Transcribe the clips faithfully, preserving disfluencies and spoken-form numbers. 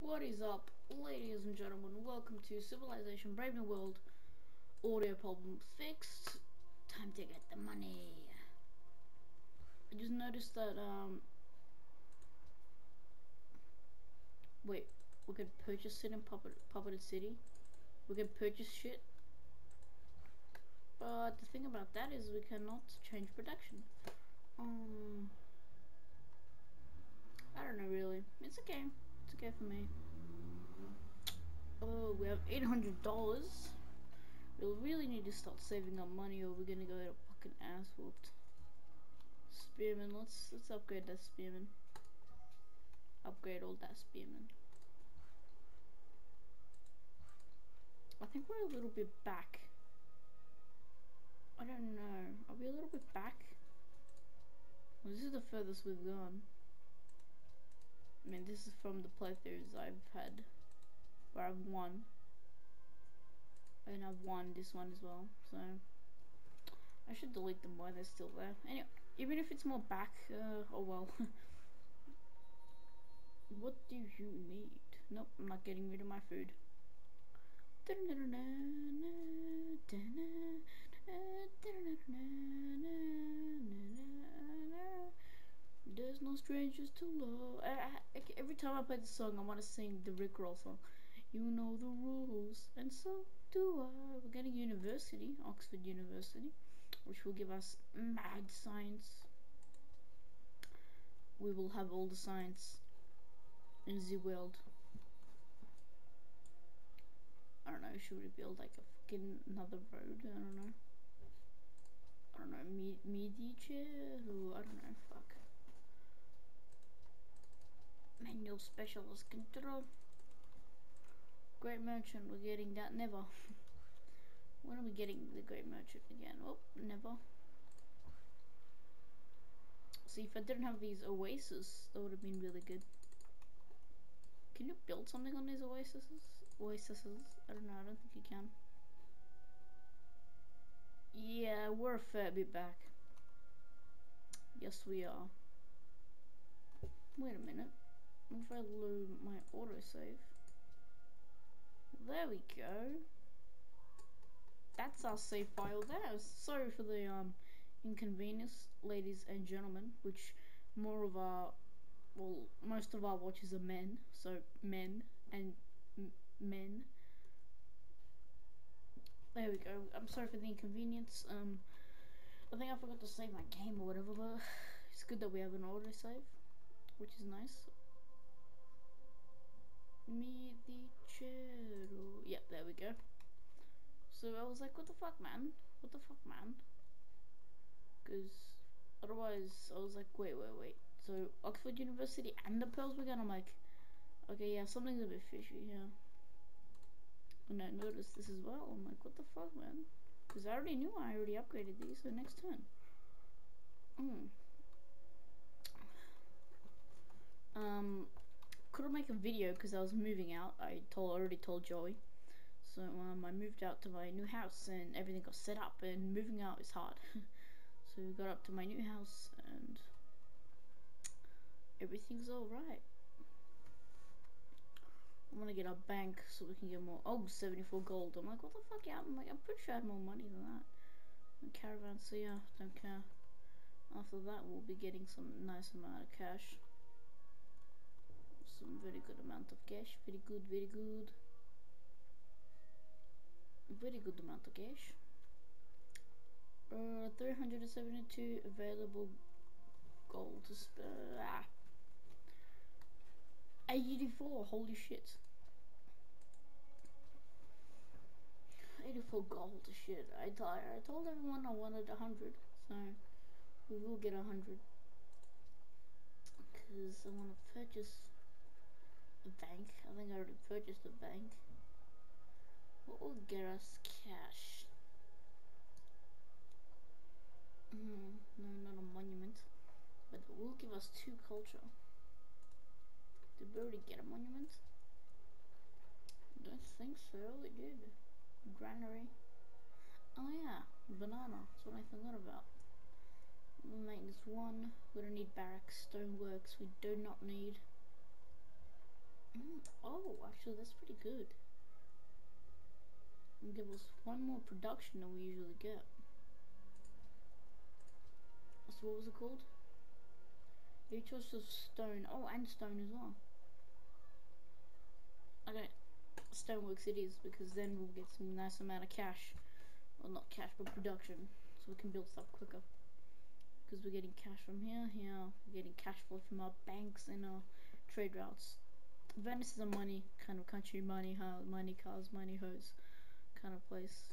What is up, ladies and gentlemen? Welcome to Civilization Brave New World. Audio problem fixed. Time to get the money. I just noticed that, um... Wait, we could purchase it in Puppet, Puppeted City. We can purchase shit. But the thing about that is we cannot change production. Um... I don't know really. It's okay. It's okay for me. Oh, we have eight hundred dollars. We'll really need to start saving up money or we're gonna go get a fucking ass whooped. Spearman, let's let's upgrade that spearman. Upgrade all that spearman. I think we're a little bit back. I don't know. Are we a little bit back? Well, this is the furthest we've gone. I mean, this is from the playthroughs I've had where I've won. And I've won this one as well, so I should delete them while they're still there. Anyway, even if it's more back, uh, oh well. What do you need? Nope, I'm not getting rid of my food. There's no strangers to love. I, I, every time I play the song, I want to sing the Rickroll song. You know the rules, and so do I. We're getting university, Oxford University, which will give us mad science. We will have all the science in the world. I don't know, should we build like a fucking another road? I don't know. I don't know, Me Medici? Ooh, I don't know, fuck. Manual specialist control. Great merchant, we're getting that never. When are we getting the great merchant again? Oh, never. See, if I didn't have these oases, that would have been really good. Can you build something on these oases? Oases? I don't know, I don't think you can. Yeah, we're a fair bit back. Yes, we are. Wait a minute. What if I load my autosave? There we go. That's our save file there. Sorry for the um inconvenience, ladies and gentlemen, which more of our, well, most of our watchers are men, so men and m men. There we go. I'm sorry for the inconvenience. Um, I think I forgot to save my game or whatever, but it's good that we have an autosave, which is nice. Me the chero. Yep, there we go. So I was like, what the fuck, man? What the fuck, man? Because otherwise, I was like, wait, wait, wait. So Oxford University and the Pearls Weekend, I'm like, okay, yeah, something's a bit fishy here. And I noticed this as well. I'm like, what the fuck, man? Because I already knew I already upgraded these, so next turn. Hmm. Um, couldn't make a video because I was moving out. I told already told Joey. So um, I moved out to my new house and everything got set up, and moving out is hard. So we got up to my new house and everything's alright. I'm gonna get a bank so we can get more. Oh, seventy-four gold. I'm like, what the fuck? Yeah, I'm like, I'm pretty sure I have more money than that. And caravan, so yeah, don't care. After that, we'll be getting some nice amount of cash. Some very good amount of cash. Very good, very good. Very good amount of cash. Uh, three hundred seventy-two available gold to spare. Ah. eighty-four, holy shit. eighty-four gold, shit. I, th I told everyone I wanted one hundred, so we will get one hundred. Because I want to purchase a bank. I think I already purchased a bank. What will get us cash? Mm, no, not a monument. But it will give us two culture. Did we already get a monument? I don't think so, we did. Granary. Oh yeah, banana. That's what I forgot about. Maintenance one. We don't need barracks. Stoneworks we do not need. Mm, oh, actually, that's pretty good. And give us one more production than we usually get. So what was it called? Eight choices of stone. Oh, and stone as well. Okay, stonework cities, because then we'll get some nice amount of cash. Well, not cash, but production, so we can build stuff quicker. Because we're getting cash from here, here. We're getting cash flow from our banks and our trade routes. Venice is a money kind of country, money house, money cars, money hoes kind of place.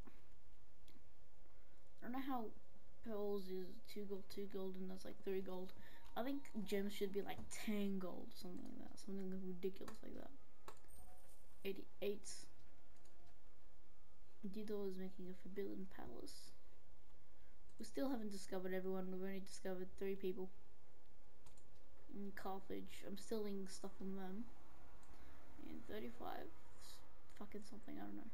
I don't know how pearls is two gold, two gold, and that's like three gold. I think gems should be like ten gold, something like that, something ridiculous like that. eighty-eight. Dido is making a forbidden palace. We still haven't discovered everyone. We've only discovered three people. In Carthage, I'm stealing stuff from them. And thirty-five, fucking something, I don't know.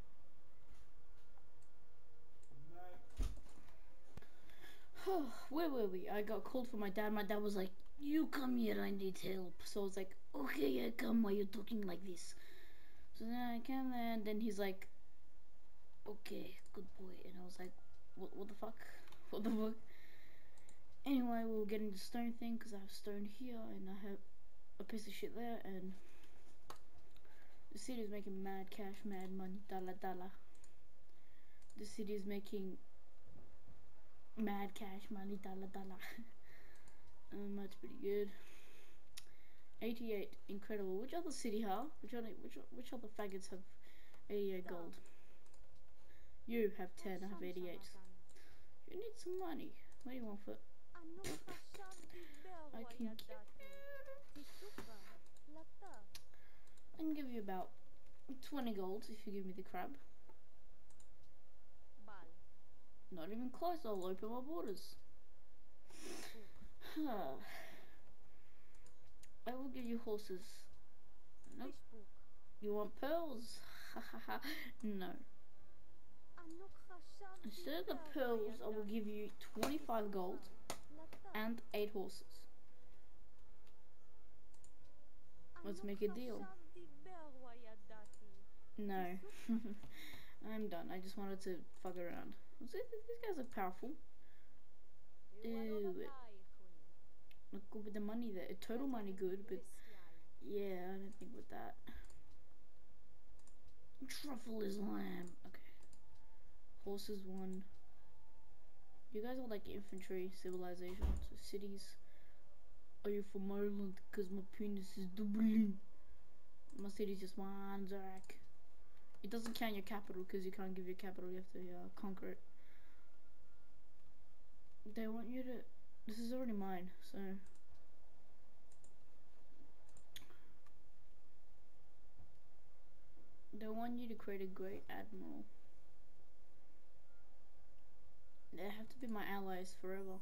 Where were we? I got called for my dad. My dad was like, "You come here, I need help." So I was like, "Okay, I come. Why you talking like this?" So then I came there, and then he's like, "Okay, good boy." And I was like, "What? What the fuck? What the fuck?" Anyway, we'll get into stone thing because I have stone here and I have a piece of shit there, and the city is making mad cash, mad money, dollar dollar. The city is making mad cash, money, dollar dollar. um, that's pretty good. eighty-eight, incredible. Which other city, huh? Which other, which which other faggots have eighty-eight gold? You have ten. I have eighty-eight. You need some money. What do you want for? I can give you. I can give you about twenty gold if you give me the crab. Not even close. I'll open my borders. I will give you horses. Nope. You want pearls? No. Instead of the pearls, I will give you twenty-five gold and eight horses. Let's make a deal. No. I'm done. I just wanted to fuck around. These guys are powerful. Ew. Not good with the money there. Total money good, but yeah, I don't think with that. Truffle is lamb. Okay. Horses one. You guys are like infantry civilization, so cities. Are you from Ireland? Cause my penis is Dublin. My city's just one Zurich. It doesn't count your capital because you can't give your capital. You have to uh, conquer it. They want you to. This is already mine, so. They want you to create a great admiral. They have to be my allies forever.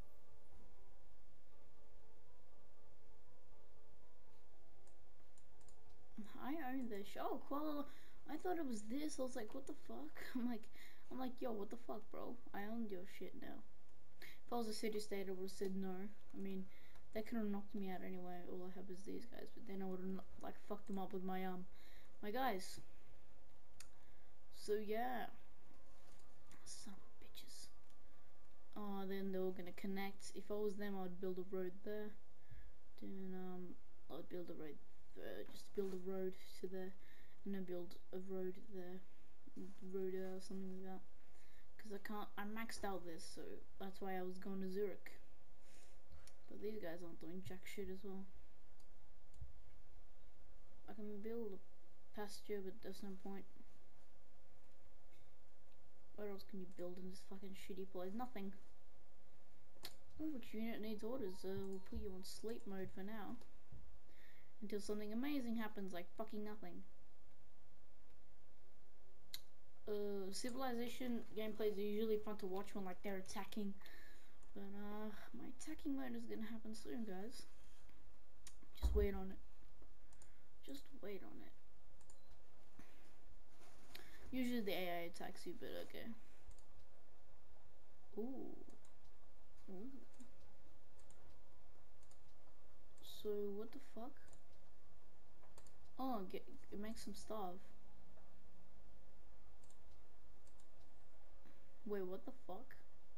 I own this show. Oh, Kuala. I thought it was this. I was like, what the fuck? I'm like, I'm like, yo, what the fuck, bro? I owned your shit now. If I was a city state, I would have said no. I mean, they could have knocked me out anyway. All I have is these guys, but then I would have like fucked them up with my um, my guys. So yeah, son of bitches. Oh, then they were gonna connect. If I was them, I'd build a road there. Then um, I'd build a road there. Just build a road to there, and then build a road there, road or something like that. Because I can't. I maxed out this, so that's why I was going to Zurich. But these guys aren't doing jack shit as well. I can build a pasture, but there's no point. What else can you build in this fucking shitty place? Nothing. Oh, which unit needs orders? Uh, we'll put you on sleep mode for now. Until something amazing happens, like fucking nothing. Uh, Civilization gameplays are usually fun to watch when like they're attacking. But uh, my attacking mode is gonna happen soon, guys. Just wait on it. Just wait on it. Usually the A I attacks you, but okay. Ooh. Ooh. So what the fuck? get, it makes them starve. Wait, what the fuck?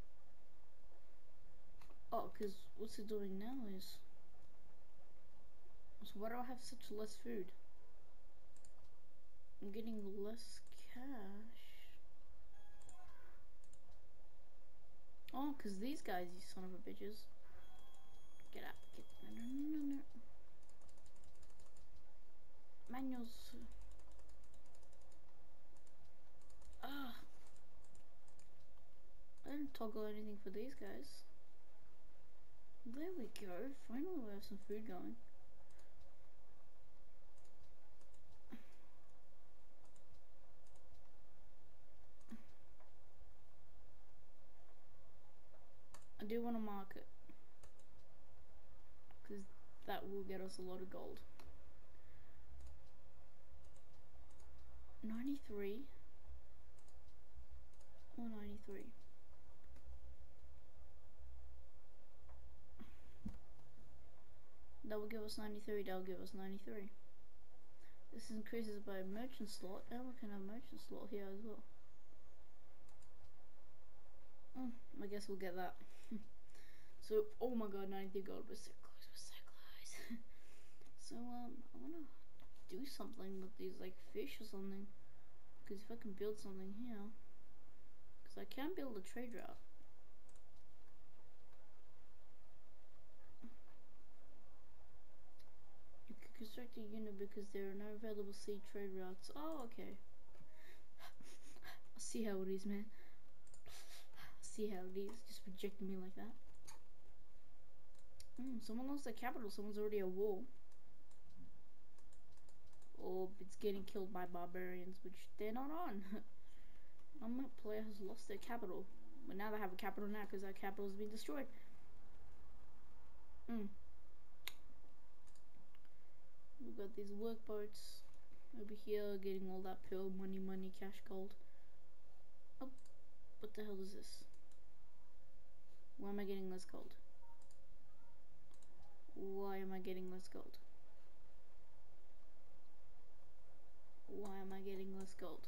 Oh, cause what's it doing now is... So why do I have such less food? I'm getting less cash. Oh, cause these guys, you son of a bitches. Get out. Get... No, no, no, no, no. Manuals. Ah. I didn't toggle anything for these guys. There we go. Finally we have some food going. I do want to mark it. Because that will get us a lot of gold. ninety-three. Or ninety-three. That will give us ninety-three, that will give us ninety-three. This increases by a merchant slot, and we can have merchant slot here as well. Mm, I guess we'll get that. So, oh my god, ninety-three gold, we're so close, we're so close. So, um, I wanna do something with these, like, fish or something. Because if I can build something here, because I can build a trade route. You can construct a unit because there are no available sea trade routes. Oh, okay. I see how it is, man. I see how it is. Just rejecting me like that. Mm, someone lost their capital. Someone's already at war. Or it's getting killed by barbarians, which they're not on. My player has lost their capital. But now they have a capital now because our capital has been destroyed. Mm. We've got these workboats over here getting all that pearl money, money, cash, gold. Oh, what the hell is this? Why am I getting less gold? Why am I getting less gold? Why am I getting less gold?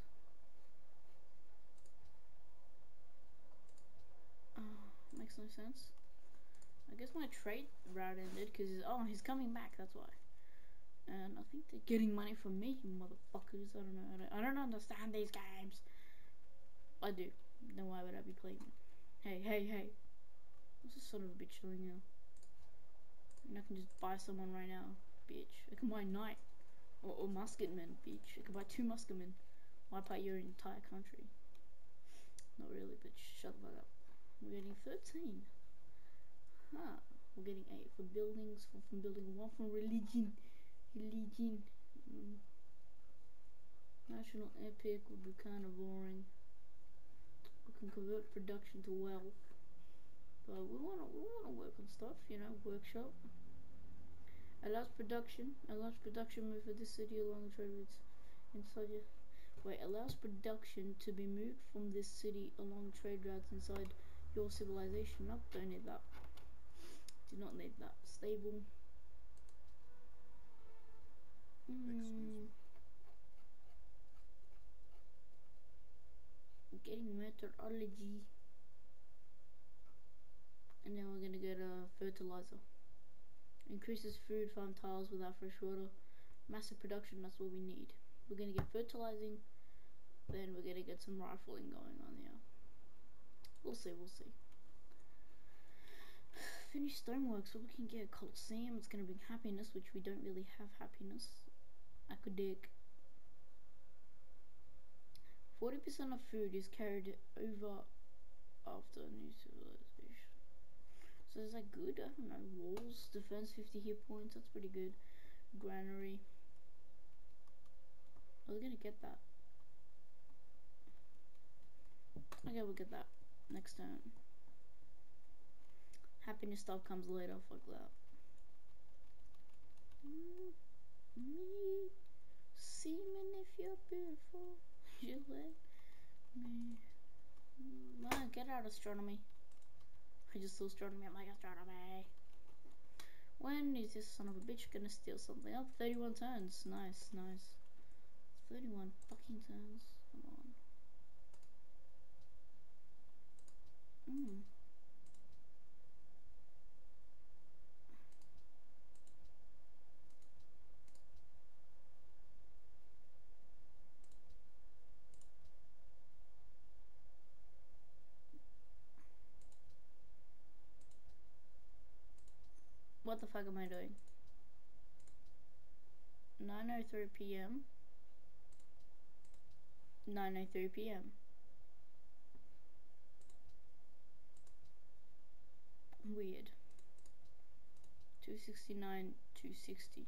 Oh, makes no sense. I guess my trade route ended because oh, he's coming back. That's why. And I think they're getting money from me, motherfuckers. I don't know. I don't, I don't understand these games. I do. Then why would I be playing them? Hey, hey, hey. What's this son of a bitch doing now? And I can just buy someone right now, bitch. I can buy knight. Or, or musketmen, bitch. I can buy two musketmen. Wipe out your entire country. Not really, bitch. Shut the fuck up. We're getting thirteen. Huh. We're getting eight for buildings, for from building one from religion. Religion. Mm. National epic would be kind of boring. We can convert production to wealth. But we wanna we wanna work on stuff, you know, workshop. Allows production. Allows production move for this city along the trade routes inside your wait, allows production to be moved from this city along trade routes inside your civilization. Nope, don't need that. Do not need that. Stable. Mm. Getting methodology. And then we're gonna get a fertilizer. Increases food farm tiles without fresh water. Massive production, that's what we need. We're gonna get fertilizing. Then we're gonna get some rifling going on here. We'll see, we'll see. Finish stonework so we can get a Colosseum. It's gonna bring happiness, which we don't really have happiness. I could dig. forty percent of food is carried over after new civilization. So is that good? I don't know. Walls, defense, fifty hit points. That's pretty good. Granary. I was gonna get that. Okay, we'll get that next turn. Happiness stuff comes later. Fuck that. Mm, me, see me if you're beautiful. You let me. Mm, get out astronomy. I just saw astronomy. I'm like astronomy. When is this son of a bitch gonna steal something? Oh, thirty-one turns. Nice, nice. thirty-one fucking turns. Come on. Hmm. What the fuck am I doing? nine oh three p m nine oh three p m Weird. two sixty-nine, two sixty.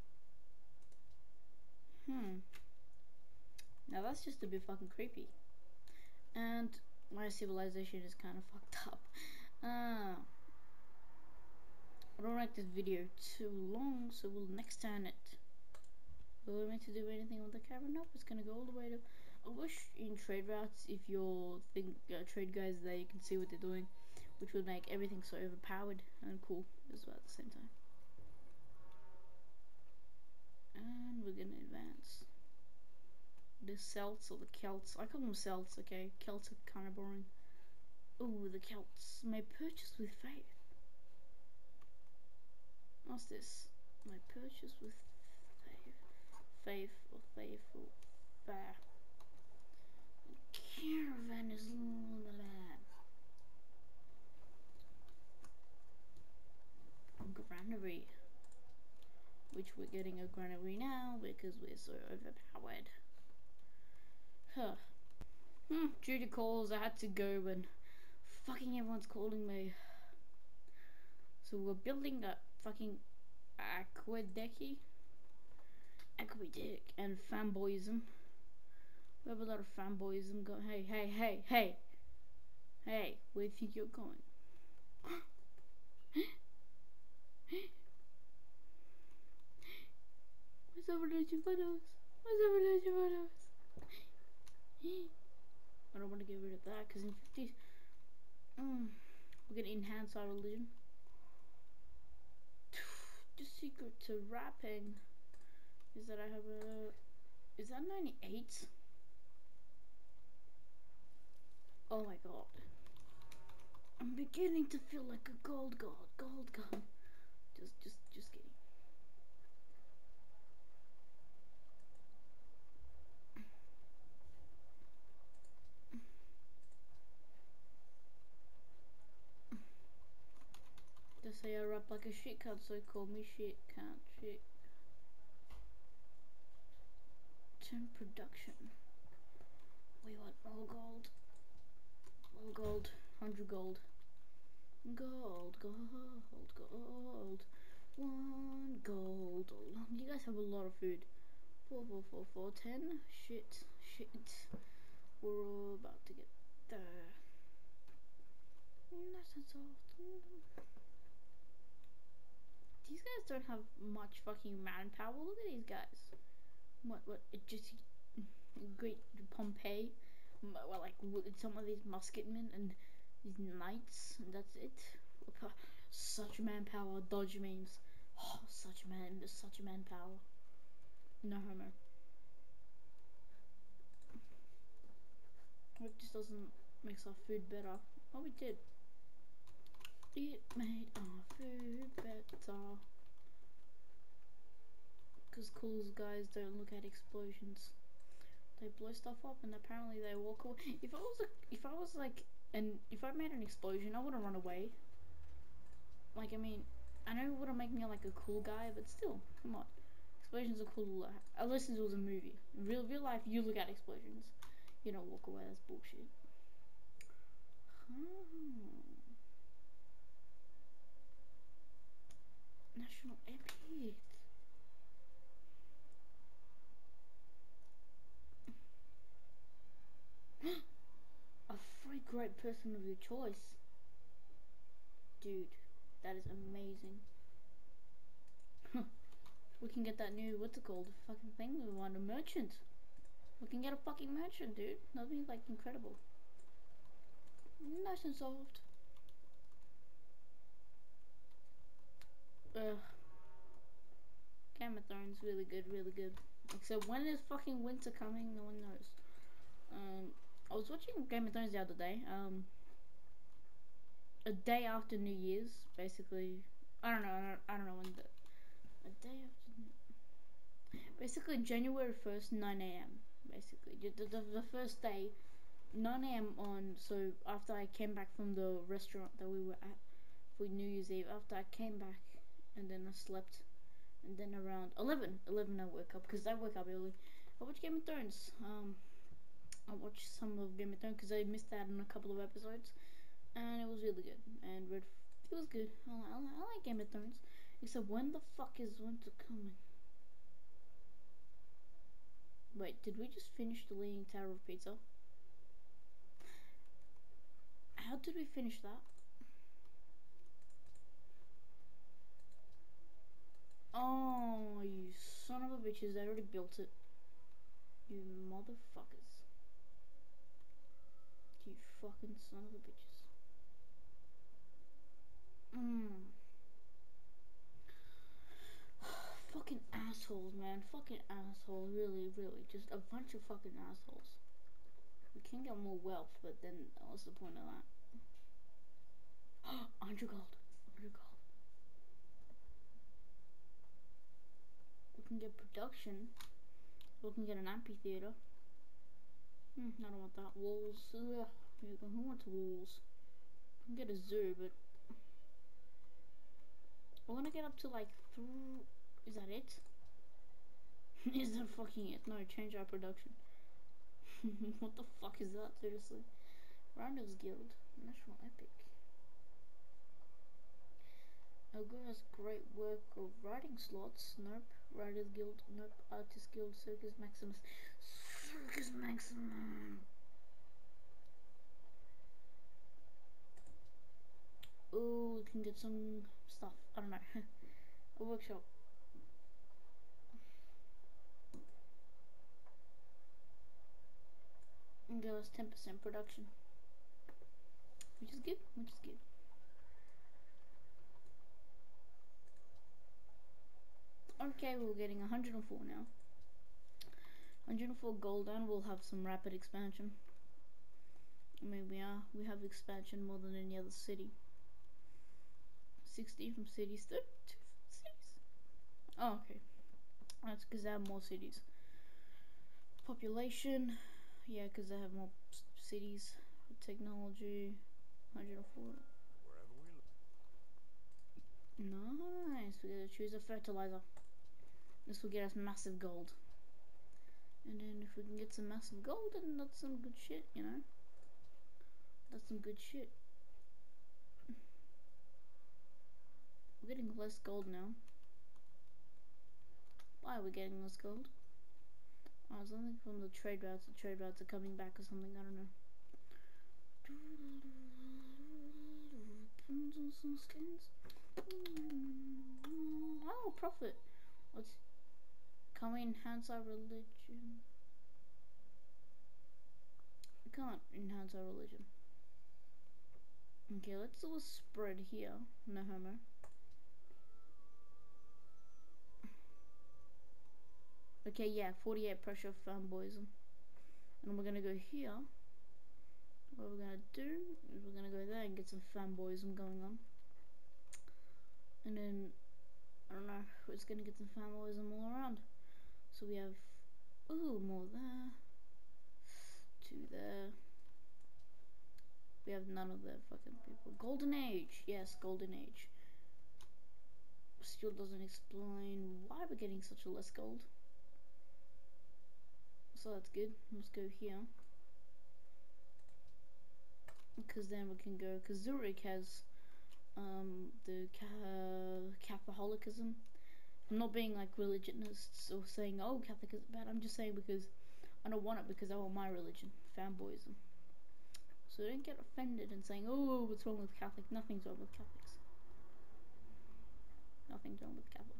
Hmm. Now that's just a bit fucking creepy. And my civilization is kind of fucked up. Uh, I don't like this video too long, so we'll next turn it. Will I meant to do anything with the camera? Nope, it's gonna go all the way to. I wish in trade routes, if your think uh, trade guys there, you can see what they're doing, which would make everything so overpowered and cool as well at the same time. And we're gonna advance. The Celts or the Celts, I call them Celts, okay? Celts are kind of boring. Ooh, the Celts. May purchase with faith. What's this? May purchase with faith. Faith or faith or fair. Caravan is granary, which we're getting a granary now because we're so overpowered. Huh. Hmm. Due to calls, I had to go when fucking everyone's calling me. So we're building a fucking aqueduct, aqueduct, and fanboyism. We have a lot of fanboyism going. Hey, hey, hey, hey, hey, where do you think you're going? What's over there, photos? What's over there, photos? I don't want to get rid of that because in fifty, mm, we're gonna enhance our religion. The secret to rapping is that I have a. Is that ninety-eight? Oh my god. I'm beginning to feel like a gold god. Gold god. Just, just, just kidding. They say I rap like a shit cunt, so call me shit cunt. Shit. Turn production. We want more gold. More gold. Hundred gold. Gold, gold, gold. One gold. You guys have a lot of food. Four, four, four, four, ten. Shit, shit. We're all about to get there. Nice and soft. These guys don't have much fucking manpower. Look at these guys. What? What? It just great Pompeii. Well, like some of these musketmen and these knights, and that's it. Such manpower. Dodge memes. Oh, such man. Such manpower. No homo. Hope this doesn't make our food better. Oh, we did. It made our food better. Because cool guys don't look at explosions. They blow stuff up and apparently they walk away. If I was a, if I was like, and if I made an explosion, I wouldn't run away. Like, I mean, I know it wouldn't make me like a cool guy, but still, come on. Explosions are cool. Unless it was a movie. In real, real life, you look at explosions. You don't walk away. That's bullshit. Hmm. National Epic. A free great person of your choice. Dude, that is amazing. We can get that new, what's it called, fucking thing, we want a merchant. We can get a fucking merchant, dude. That'd be like incredible. Nice and soft. Ugh. Game of Thrones, really good, really good. Except when is fucking winter coming? No one knows. Um, I was watching Game of Thrones the other day. Um, a day after New Year's, basically. I don't know. I don't, I don't know when the. A day after. Basically, January first, nine a m. Basically, the, the the first day, nine a m on. So after I came back from the restaurant that we were at for New Year's Eve, after I came back, and then I slept. And then around eleven, eleven I woke up because I woke up early. I watched Game of Thrones. Um, I watched some of Game of Thrones because I missed out on a couple of episodes, and it was really good. And Red, it was good. I, I, I like Game of Thrones. Except when the fuck is winter coming? Wait, did we just finish the Leaning Tower of Pizza? How did we finish that? Oh, you son of a bitches! I already built it. You motherfuckers! You fucking son of a bitches! Mmm. Fucking assholes, man. Fucking assholes. Really, really. Just a bunch of fucking assholes. We can get more wealth, but then what's the point of that? one hundred gold. one hundred gold. We can get production. We can get an amphitheater. Hmm, I don't want that. Walls. Ugh. Who wants walls? We can get a zoo, but I want to get up to like three. Is that it? Is that fucking it? No, change our production. What the fuck is that? Seriously. Randall's Guild. National Epic. Elgar has great work of writing slots. Nope. Writers Guild. Nope. Artist Guild. Circus Maximus. Circus Maximum. Oh, we can get some stuff. I don't know. A workshop. And give us ten percent production. Which is good. Which is good. Okay, we're getting one hundred four now. one hundred four gold, and we'll have some rapid expansion. I mean, we are. We have expansion more than any other city. sixty from cities. thirty-two from cities. Oh, okay. That's because I have more cities. Population. Yeah, because I have more cities. Technology. one hundred four. Nice. We gotta choose a fertilizer. This will get us massive gold. And then if we can get some massive gold, then that's some good shit, you know? That's some good shit. We're getting less gold now. Why are we getting less gold? Oh, something from the trade routes. The trade routes are coming back or something, I don't know. Some skins. Oh, profit. What's... Can we enhance our religion? We can't enhance our religion. Okay, let's do a spread here. No homo. Okay, yeah, forty-eight pressure fanboyism. And we're gonna go here. What we're gonna do is we're gonna go there and get some fanboyism going on. And then, I don't know, we're just gonna get some fanboyism all around. So we have, ooh, more there. Two there. We have none of their fucking people. Golden Age, yes, Golden Age. Still doesn't explain why we're getting such a less gold. So that's good. Let's go here. Because then we can go, because Zurich has um, the ca Catholicism. I'm not being like religionists or saying, oh, Catholic is bad. I'm just saying because I don't want it because I want my religion, fanboyism. So don't get offended and saying, oh, what's wrong with Catholic? Nothing's wrong with Catholics. Nothing's wrong with Catholics.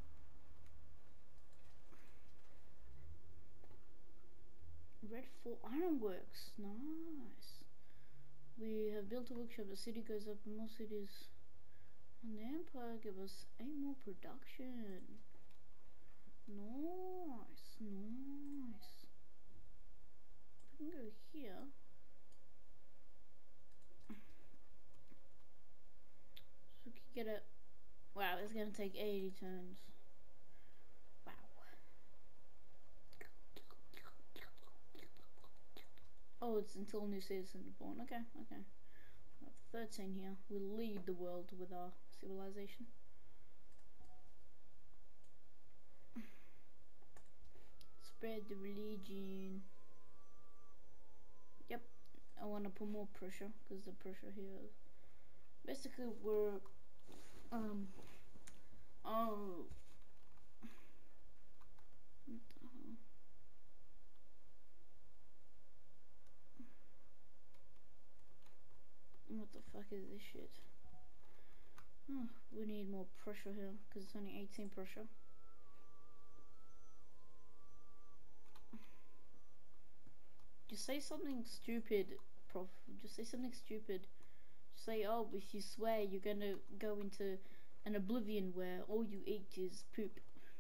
Red Four Ironworks, nice. We have built a workshop. The city goes up. More cities And the Empire gave us eight more production. Nice, nice. We can go here. So we can get it. Wow, it's gonna take eighty turns. Wow. Oh, it's until new citizens are born. Okay, okay. We have thirteen here. We lead the world with our civilization. Spread the religion. Yep, I want to put more pressure because the pressure here. Basically, we're um. Oh. What the hell? What the fuck is this shit? Oh, we need more pressure here because it's only eighteen pressure. Just say something stupid, prof. Just say something stupid. Just say, oh, if you swear, you're gonna go into an oblivion where all you eat is poop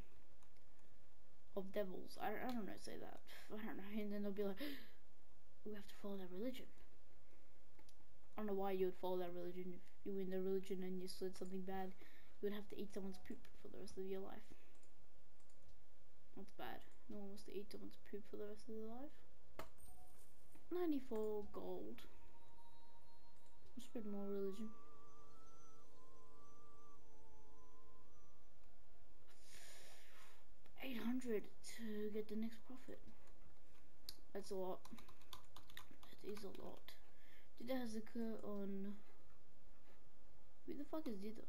of devils. I, I don't know, say that. I don't know. And then they'll be like, we have to follow that religion. I don't know why you would follow that religion. If you were in the religion and you said something bad, you would have to eat someone's poop for the rest of your life. That's bad. No one wants to eat someone's poop for the rest of their life. ninety-four gold. Let's spread more religion. eight hundred to get the next profit. That's a lot. That is a lot. Dida has occur on. Who the fuck is Dida?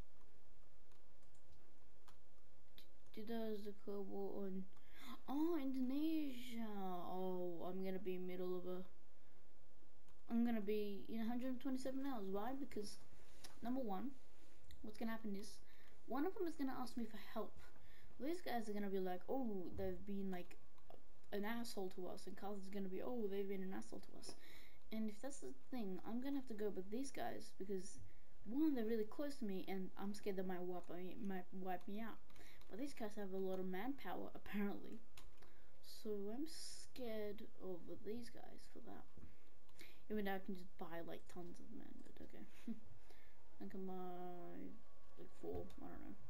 Dida has occur war on. Oh, Indonesia. Oh, I'm gonna be in the middle of a. I'm gonna be in one hundred twenty-seven hours. Why? Because number one, what's gonna happen is one of them is gonna ask me for help. These guys are gonna be like, oh, they've been like an asshole to us, and Carlos is gonna be, oh, they've been an asshole to us. And if that's the thing, I'm gonna have to go with these guys because one, they're really close to me, and I'm scared they might wipe me, might wipe me out. But these guys have a lot of manpower apparently, so I'm scared of these guys for that. Even though I can just buy like tons of men, but okay. I can buy like four. I don't know.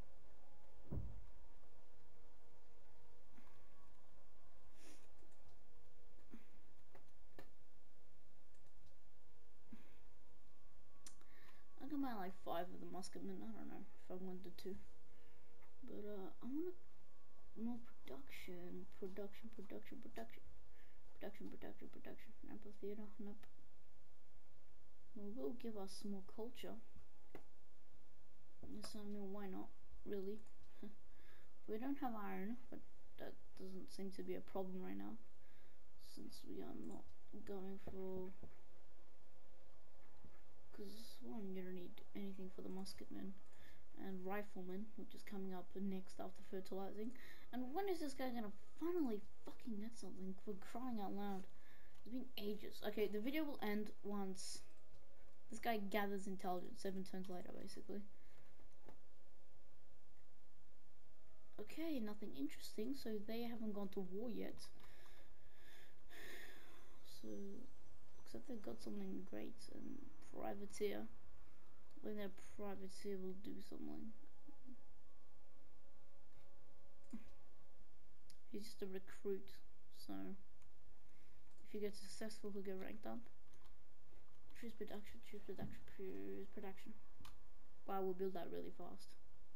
I can buy like five of the musketmen. I don't know if I wanted to, but uh, I want more production, production, production, production, production, production, production. Amphitheater, nope. Well, will give us more culture. Yes, I mean, why not? Really? We don't have iron, but that doesn't seem to be a problem right now, since we are not going for. Because one, you don't need anything for the musketmen and riflemen, which is coming up next after fertilizing. And when is this guy gonna finally fucking get something, for crying out loud? It's been ages. Okay, the video will end once this guy gathers intelligence, seven turns later, basically. Okay, nothing interesting, so they haven't gone to war yet. So, except they've got something great, and privateer. When their privateer will do something. He's just a recruit, so if you get successful, he'll get ranked up. Choose production, choose production, choose production. Wow, we'll build that really fast.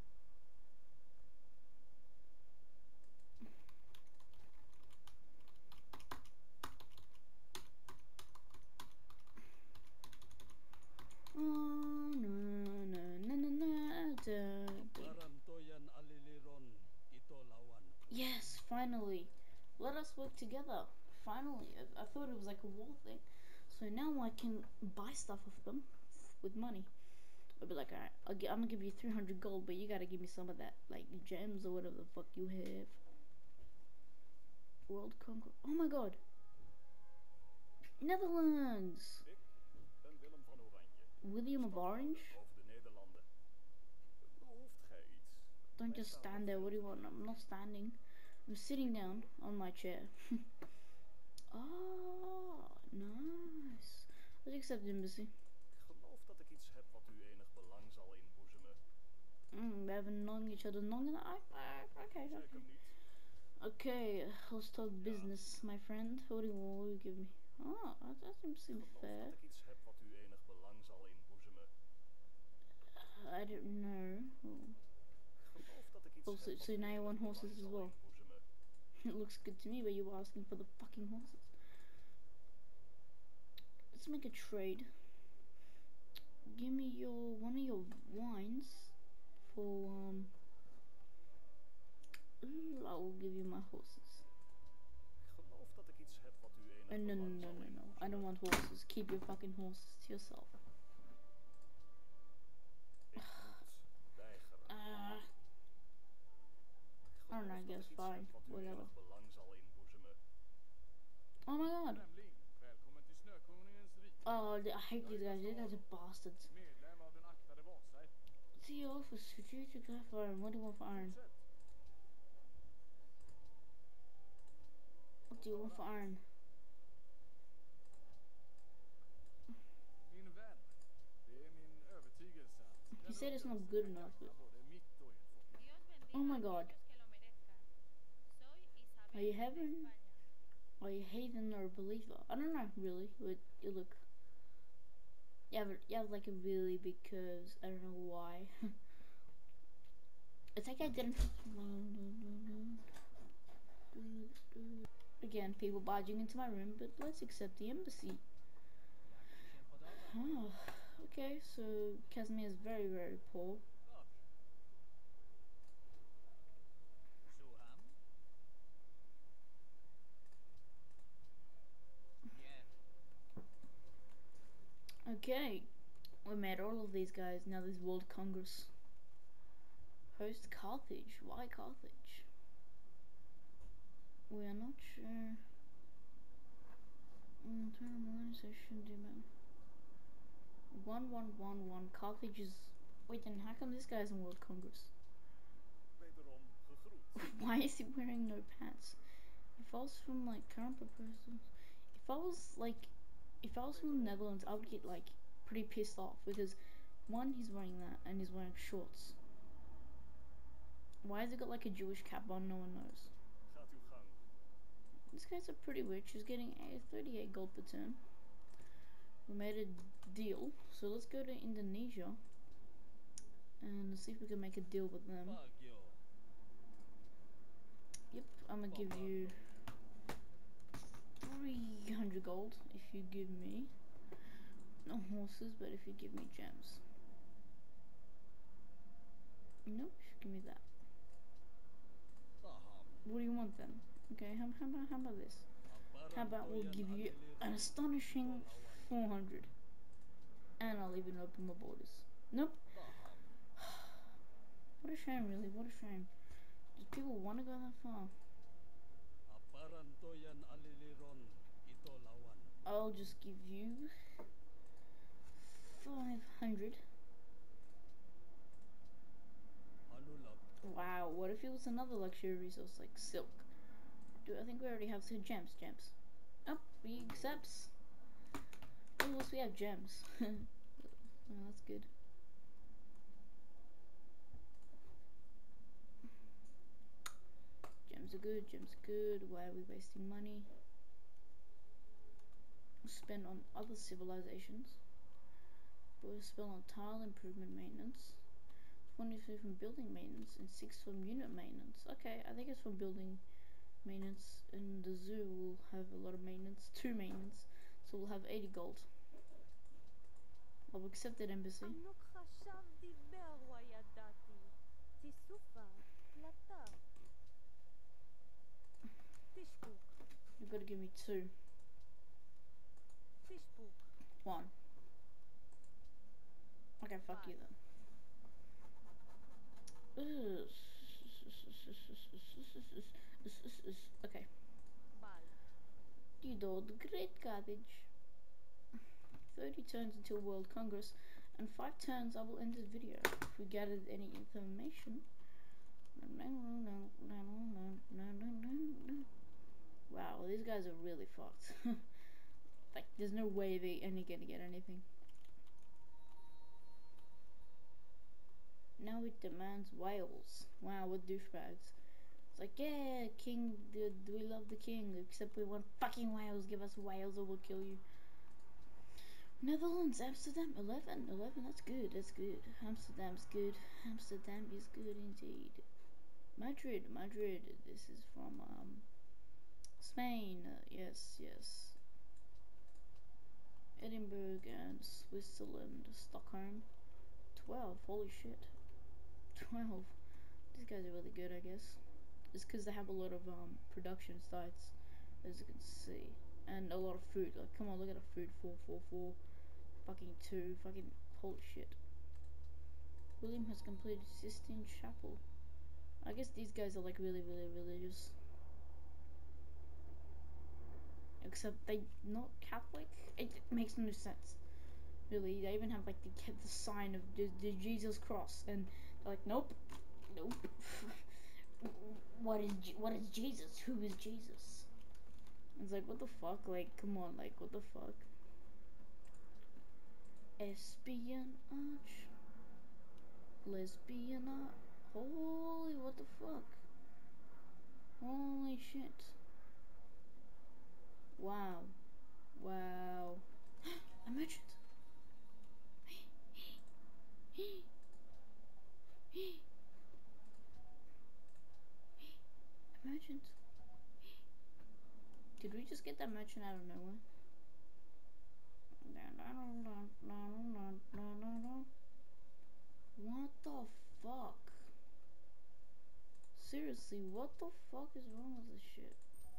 Oh, no, no, no, no, no, da, da. Yes, finally. Let us work together. Finally. I, I thought it was like a war thing. So now I can buy stuff off them with money. I'll be like, alright, I'll gi- I'm gonna give you three hundred gold, but you gotta give me some of that, like gems or whatever the fuck you have. World Conquer. Oh my god. Netherlands. William of Orange? Don't just stand there. What do you want? I'm not standing. I'm sitting down on my chair. Oh, nice. Let's accept the embassy. Ik geloof dat ik iets heb wat u enig belang zal inboezemen. Mm, we haven't known each other long enough. Uh, okay, Zeker okay. niet. Okay, let's talk business, my friend. What do you, what do you give me? Oh, that, that seems Ik geloof fair. dat ik iets heb wat u enig belang zal inboezemen. I don't know. Oh. Ik geloof dat ik iets Oh, heb so, wat so u now you enig want horses belang as zal well. inboezemen. It looks good to me, but you were asking for the fucking horses. Let's make a trade. Give me your one of your wines for um. Ooh, I will give you my horses. Ik geloof dat ik iets heb wat u enig Oh, no, no, belang no, zal no, no. I inboezemen. don't want horses. Keep your fucking horses to yourself. Ik moet weigeren. Uh, Ik I don't know, I geloof dat guess ik iets fine. heb wat u Whatever. enig belang zal inboezemen. Oh my god. Främling, välkommen till Snökonungens rike. Oh, I hate these guys. These guys are bastards. Medlem av den aktade Vasaätten. See you for strategic for iron. What do you want for iron? Fortsätt. What do you want for iron? Min vän, det är min övertygelse att He den said it's not uppgörelse good kan enough, gagna but- både mitt och ert folk. Oh my god. Are you heaven? Are you heathen or a believer? I don't know really. But you look. You have you have like a really big curves. I don't know why. It's like I didn't. Again, people barging into my room, but let's accept the embassy. Oh, okay, so Casimir is very, very poor. Soham? Yeah. Okay, we met all of these guys. Now there's World Congress. Host Carthage. Why Carthage? We are not sure. Mm, turn organization demand. One one one one. Carthage is. Wait, then how come this guy's in World Congress? Wederom gegroet. Why is he wearing no pants? If I was from like current proposals, if I was like, if I was from the Netherlands, I would get like pretty pissed off because one, he's wearing that and he's wearing shorts. Why has he got like a Jewish cap on? No one knows. Gaat uw gang. This guy's a pretty rich. He's getting a thirty-eight gold per turn. We made a deal, so let's go to Indonesia and see if we can make a deal with them. Yep, I'm gonna give you three hundred gold if you give me no horses, but if you give me gems. Nope, give me that. What do you want then? Okay, how, how, about, how about this? How about we'll give you an astonishing four hundred, and I'll even open my borders. Nope. What a shame, really. What a shame. Do people want to go that far? I'll just give you five hundred. Wow, what if it was another luxury resource like silk? Do I think we already have two gems? Gems. Oh, he accepts. Oh, at least we have gems. Oh, that's good. Gems are good, gems are good. Why are we wasting money? Spend on other civilizations. But we spend on tile improvement maintenance. twenty-three from building maintenance and six from unit maintenance. Okay, I think it's from building maintenance, and the zoo will have a lot of maintenance, two maintenance, so we'll have eighty gold. I'll accept that embassy. You've got to give me two. One. Okay, fuck you then. Okay. You know, the Great Garbage. thirty turns until World Congress, and five turns I will end this video. If we gathered any information, Wow, these guys are really fucked. Like, there's no way they any gonna get anything. Now it demands whales. Wow, what douchebags. It's like, yeah, king, dude, we love the king, except we want fucking whales. Give us whales or we'll kill you. Netherlands, Amsterdam, eleven, eleven, that's good, that's good. Amsterdam's good, Amsterdam is good indeed. Madrid, Madrid, this is from, um, Spain, uh, yes, yes. Edinburgh and Switzerland, Stockholm, twelve, holy shit. twelve, these guys are really good, I guess. It's because they have a lot of, um, production sites, as you can see. And a lot of food, like, come on, look at the food, four, four, four. Fucking two, fucking holy shit. William has completed Sistine Chapel. I guess these guys are like really, really religious. Except they not Catholic. It, it makes no sense. Really, they even have like the the sign of the, the Jesus cross, and they're like, nope, nope. What is what is Jesus? Who is Jesus? It's like, what the fuck? Like, come on, like, what the fuck? Espionage, lesbiana, holy what the fuck, holy shit, wow, wow, a merchant, a merchant, did we just get that merchant out of nowhere? What the fuck? Seriously, what the fuck is wrong with this shit?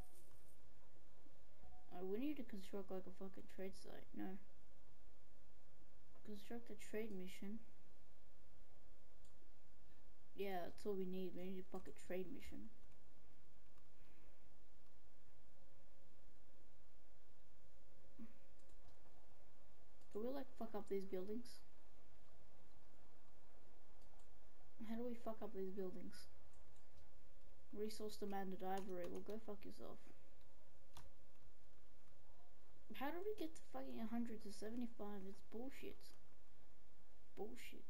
Uh, we need to construct like a fucking trade site. No. Construct a trade mission. Yeah, that's all we need. We need a fucking trade mission. Can we like fuck up these buildings? How do we fuck up these buildings? Resource demanded ivory. Well, go fuck yourself. How do we get to fucking one hundred to seventy-five? It's bullshit. Bullshit.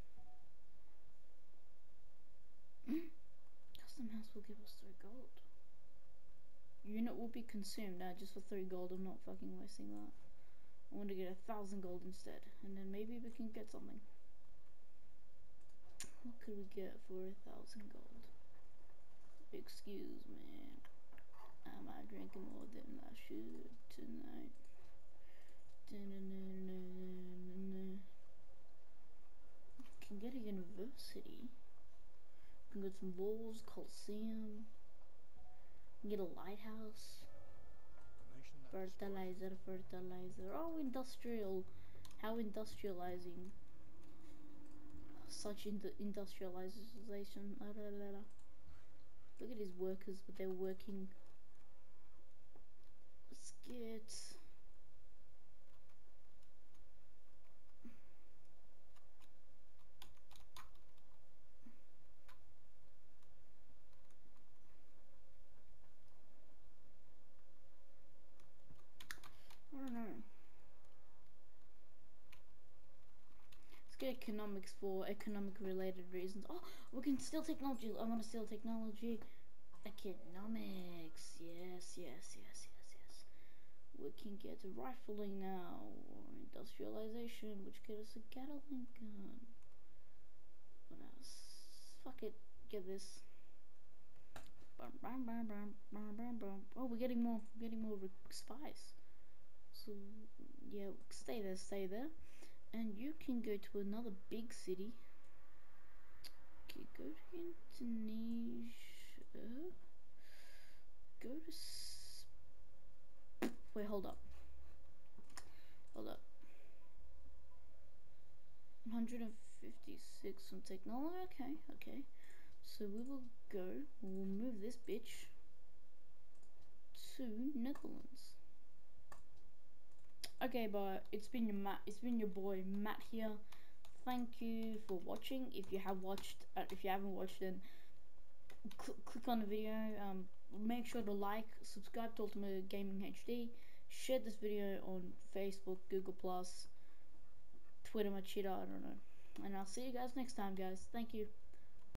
Custom house will give us three gold. Unit will be consumed. Now, just for three gold, I'm not fucking wasting that. I want to get a thousand gold instead, and then maybe we can get something. What could we get for a thousand gold? Excuse me. Am I drinking more than I should tonight? Can get a university. Can get some walls, Colosseum. Can get a lighthouse. Fertilizer, fertilizer. Oh, industrial. How industrializing. Such in industrialization. Look at these workers, but they're working. Let's get. I don't know. Let's get economics for economic related reasons. Oh, we can steal technology. I want to steal technology. Economics. Yes, yes, yes, yes, yes. We can get rifling now, or industrialization, which get us a Gatling gun. What else? Fuck it. Get this. Bum, bum, bum, bum, bum, bum, bum. Oh, we're getting more. We're getting more spies. So yeah, stay there, stay there, and you can go to another big city. Okay, go to Indonesia. Go to. S Wait, hold up. Hold up. one hundred fifty-six on technology. Okay, okay. So we will go. We'll move this bitch to Netherlands. Okay, but it's been your Matt. It's been your boy Matt here. Thank you for watching. If you have watched, uh, if you haven't watched, then cl click on the video. Um, make sure to like, subscribe to Ultimate Gaming H D, share this video on Facebook, Google Plus, Twitter, Machida, I don't know. And I'll see you guys next time, guys. Thank you.